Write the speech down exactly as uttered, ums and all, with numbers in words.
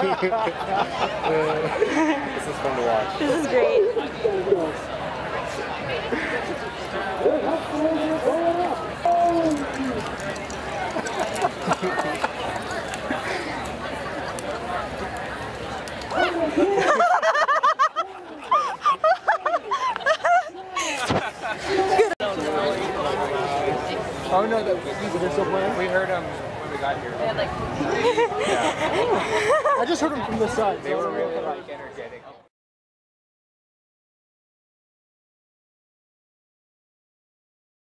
This is fun to watch. This is great. Oh no, that, they're still playing? We heard them when we got here. Like Yeah. I just heard them from the side. They were really like energetic.